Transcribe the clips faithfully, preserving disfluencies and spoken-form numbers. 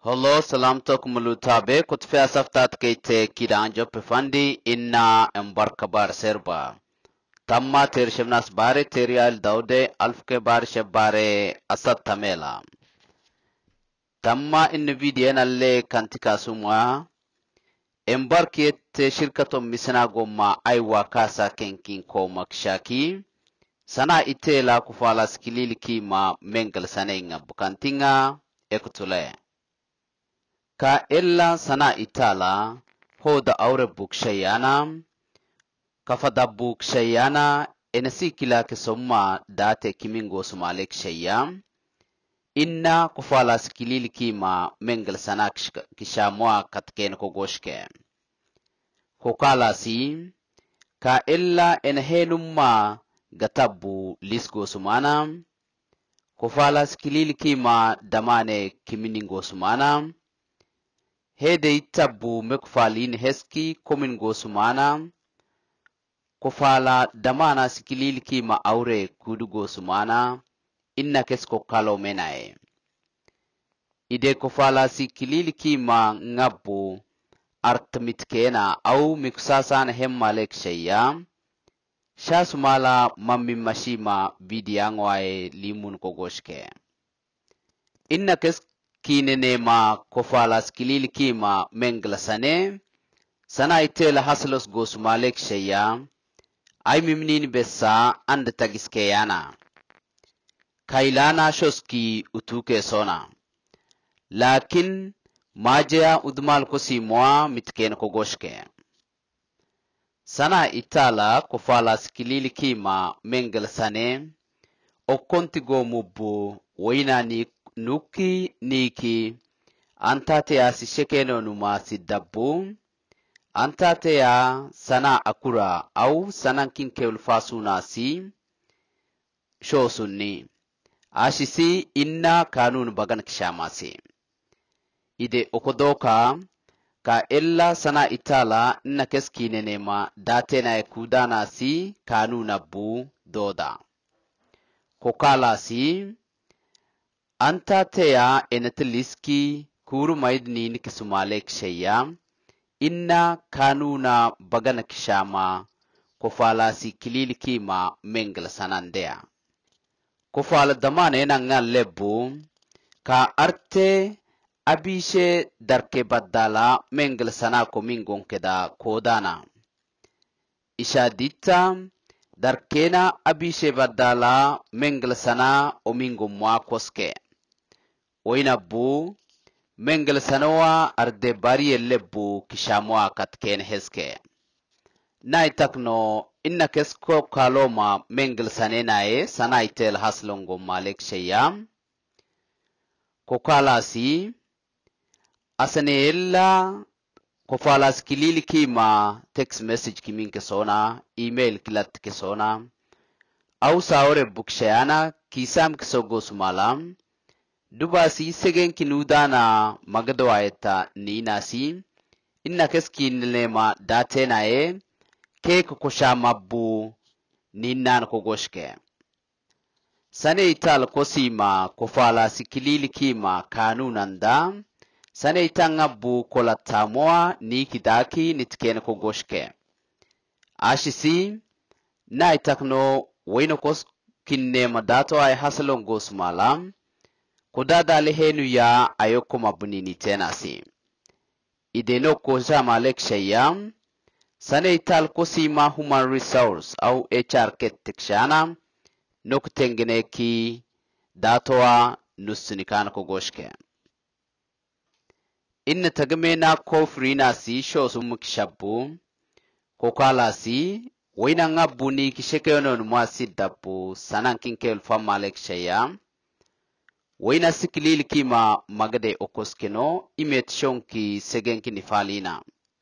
Hello, salam tokum lutabe kutfia saftat keite kidanjo pefandi inna embarka bar serba. Tamma ter shemnas bare terial daude alfke bar shebare asat tamela. Tamma in video nalle kantika sumwa embarkiyet shirkato misana gomma aiwa kasa kenkin ko makshaki sana itela kufala skilili kima mengal sanenga bukantinga ekutule. Ka illa sana itala hoda aure bukshayana kafada bukshayana enasi kila kisomma date kimingo sumalek shaya inna kufala skilili kima mengal sana kishamwa katken kogoshke kokala si ka illa enhenumma gatabu lisgo sumana kufala skilili kima damane kiminingo sumana hede itabu mekufalin heski komin gosumana kufala damana sikilil kima aure kudu gosumana inna kesko kalo menae ide kufala sikilil kima ngabu artmitkena au miksasan hemmalek shayya shasumala mammi mashima vidiyangwae limun kogoshke inna kesko kinene ma kofala skilil kima menglasane sana itela haslos gosmalek shaya ay mimnin bessa and tagiske yana kailana shoski utuke sona lakin majaya udmal kosimwa mitken kogoshke sana itala kofala skilil kima menglasane okontigo mubbu wainani nuki niki antate ya sishekeno numa sidabbu antate ya sana akura au sana kinke ulfasuna si shosunni ashisi inna kanun bagan kishamasi ide okodoka ka illa sana itala inna keskine nema date na ekudana si kanuna bu doda kokala si anta teya enetliski kuru maidnin kisumalek shaya inna kanuna bagana kishama kofala si kilil kima mengla sanandea kofala damane na ngal lebu ka arte abishe darke badala mengla sana ko mingon keda kodana ishadita darkena abishe badala mengla sana o mingon mwa koske oinabu mengel sanowa arde bari lebu kishamwa katken heske naitakno inna kesko kaloma mengel sanenae sanaitel haslongo malek shayam kokalasi asane illa kofalas kilili kima text message kimin kesona email kilat kesona au saore bukshayana kisam kisogo sumalam dubasi segen kinudana magado ayeta ninasi inna keskin lema datenae kek kosha mabbu ninnan kogoshke sane ital kosima kofala sikilili kima kanunanda sane itangabbu kolatamoa nikidaki nitken kogoshke ashisi na itakno wayno kos kinne madato ay hasalon gosmalam kodada lehenu ya ayoko mabunini tena si ideno ko jamalek shayam sane ital kosima human resource au H R ketekshana noktengene ki datoa nusunikan kogoshke inna tagamena kofrina si shosum kishabu kokala si wayna ngabuni kishekeyonon mwasidapu sanankinkel famalek shayam wayna sikilil kima magade okoskeno imet shonki segenki nifalina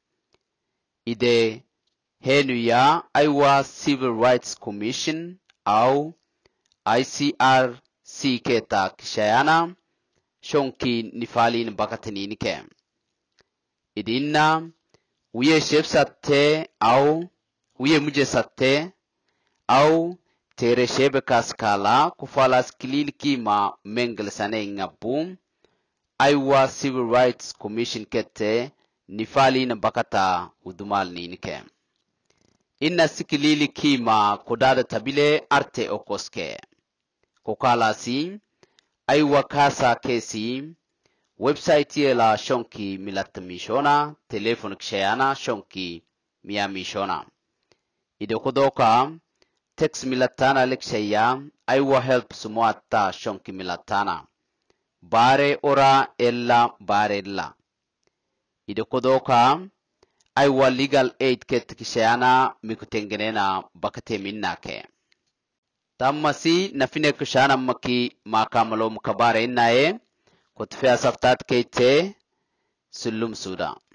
ide henu ya Iowa Civil Rights Commission au I C R C keta kishayana shonki nifalin bakatinini ke idinna uye shepsatte au uye muje satte au tere shebe kaskala kufala skilil kima mengel sane ngabum Iowa Civil Rights Commission kete nifali na bakata udumal ninike. Inna sikilili kima kodada tabile arte okoske. Kokalasi, Iowa kasa kesi, website yela shonki milatamishona, telefon kshayana shonki miyamishona. Idokodoka, text milatana lekshaya, Iowa help sumuata shonki milatana. Bare ora ella bare la. Idokodoka, Iowa legal aid ket kishayana mikutengenena bakate minnake. Tammasi nafine kushana maki makamalo mukabare inae kutfia saftat keite sulum suda.